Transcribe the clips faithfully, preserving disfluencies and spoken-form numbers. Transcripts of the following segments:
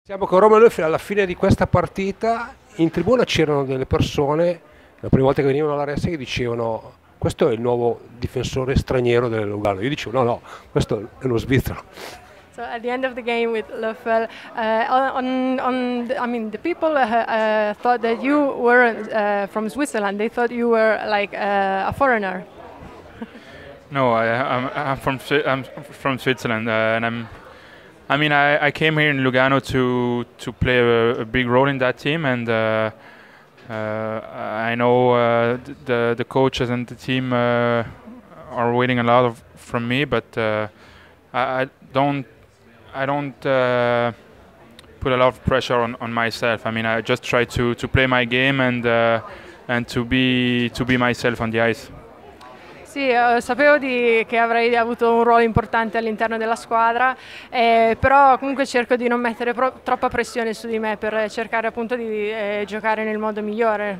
Siamo con Roma Luffi alla fine di questa partita. In tribuna c'erano delle persone, la prima volta che venivano alla Ressa, che dicevano: questo è il nuovo difensore straniero del Lugano. Io dicevo: no, no, questo è uno svizzero. So at the end of the game with Löffel, uh, on, on the, I mean, the people uh, uh, thought that you weren't uh, from Switzerland. They thought you were like uh, a foreigner. No, I, I'm, I'm from Swi- I'm from Switzerland, uh, and I'm. I mean, I, I came here in Lugano to to play a, a big role in that team, and uh, uh, I know uh, the the coaches and the team uh, are waiting a lot of from me, but uh, I, I don't I don't uh, put a lot of pressure on, on myself. I mean, I just try to, to play my game and uh, and to be to be myself on the ice. Sì, eh, sapevo di, che avrei avuto un ruolo importante all'interno della squadra, eh, però comunque cerco di non mettere pro- troppa pressione su di me per cercare appunto di eh, giocare nel modo migliore.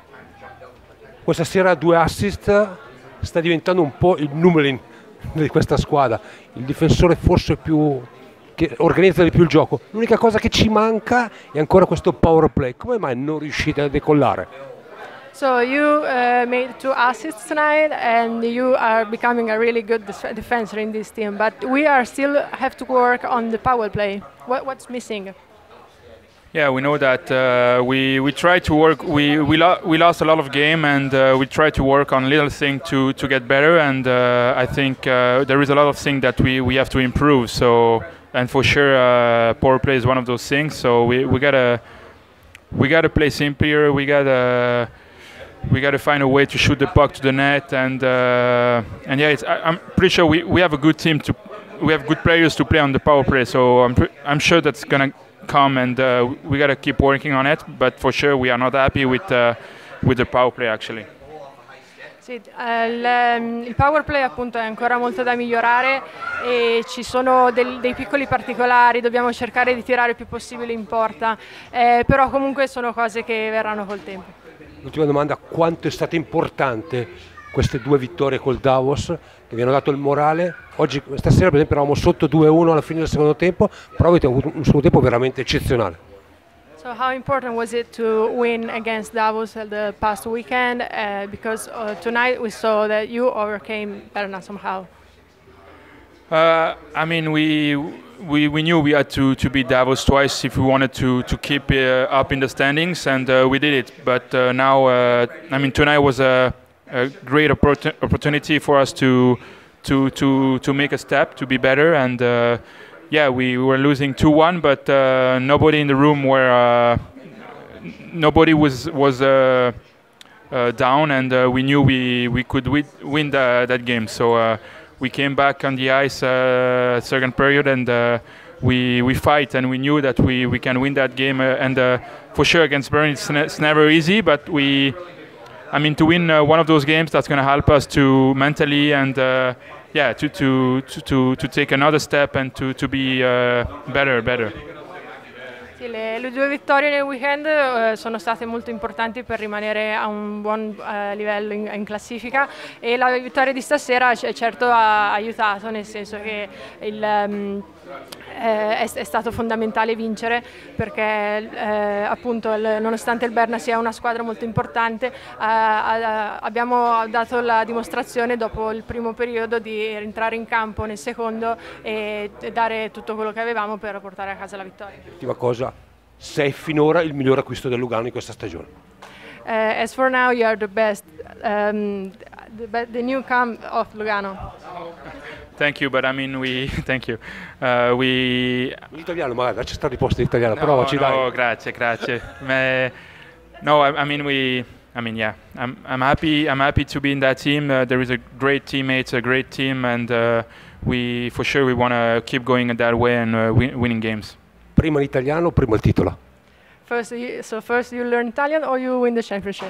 Questa sera due assist, sta diventando un po' il Numelin di questa squadra, il difensore forse più che organizza di più il gioco. L'unica cosa che ci manca è ancora questo power play. Come mai non riuscite a decollare? So you uh, made two assists tonight, and you are becoming a really good def- defender in this team. But we are still have to work on the power play. What, what's missing? Yeah, we know that uh, we we try to work. We we, lo- we lost a lot of game, and uh, we try to work on little things to, to get better. And uh, I think uh, there is a lot of things that we, we have to improve. So and for sure, uh, power play is one of those things. So we, we gotta we gotta play simpler. We gotta we gotta find a way to shoot the puck to the net. And uh, and yeah, it's, I, I'm pretty sure we, we have a good team to we have good players to play on the power play. So I'm pre- I'm sure that's gonna come, and uh, we gotta keep working on it. But for sure, we are not happy with uh, with the power play actually. Sì, eh, il, il power play appunto è ancora molto da migliorare e ci sono del, dei piccoli particolari, dobbiamo cercare di tirare il più possibile in porta, eh, però comunque sono cose che verranno col tempo. L'ultima domanda: quanto è stata importante queste due vittorie col Davos che vi hanno dato il morale? Oggi, stasera per esempio, eravamo sotto due a uno alla fine del secondo tempo, però avete avuto un secondo tempo veramente eccezionale. So how important was it to win against Davos the past weekend? Uh, because uh, tonight we saw that you overcame Berna somehow. Uh, I mean, we we we knew we had to, to beat Davos twice if we wanted to to keep uh, up in the standings, and uh, we did it. But uh, now, uh, I mean, tonight was a, a great oppor- opportunity for us to to to to make a step to be better. And uh, yeah, we were losing two one, but uh, nobody in the room were uh, nobody was was uh, uh, down, and uh, we knew we we could win, win the, that game. So. Uh, We came back on the ice uh, second period, and uh, we we fight, and we knew that we, we can win that game. Uh, and uh, for sure against Bern, it's, ne- it's never easy, but we, I mean, to win uh, one of those games, that's going to help us to mentally and uh, yeah, to, to to to to take another step and to to be uh, better, better. Sì, le, le due vittorie nel weekend eh, sono state molto importanti per rimanere a un buon eh, livello in, in classifica, e la vittoria di stasera c- certo ha aiutato, nel senso che il, um, eh, è, è stato fondamentale vincere, perché eh, appunto il, nonostante il Berna sia una squadra molto importante, eh, a, abbiamo dato la dimostrazione dopo il primo periodo di rientrare in campo nel secondo e dare tutto quello che avevamo per portare a casa la vittoria. Ultima cosa: sei finora il miglior acquisto del Lugano in questa stagione. Uh, as for now, you are the best, um, the, be- the new come of Lugano. Thank you, but I mean we thank you. Uh, we In italiano, magari c'è sta risposta in italiano, No, provaci, no, dai. grazie, grazie. Me- no, I, I mean we. I mean, yeah, I'm. I'm happy. I'm happy to be in that team. Uh, there is a great teammates, a great team, and uh, we for sure we want to keep going in that way and uh, win, winning games. Prima l'italiano, prima il titolo. First, you, so first you learn Italian or you win the championship?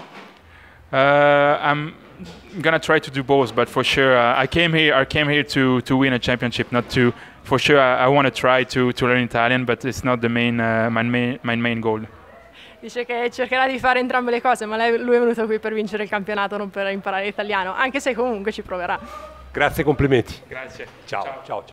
Uh, I'm gonna try to do both, but for sure, uh, I came here. I came here to, to win a championship, not to. For sure, I, I want to try to, to learn Italian, but it's not the main uh, my main my main goal. Dice che cercherà di fare entrambe le cose, ma lei, lui è venuto qui per vincere il campionato, non per imparare italiano, anche se comunque ci proverà. Grazie, complimenti. Grazie. Ciao, ciao. ciao.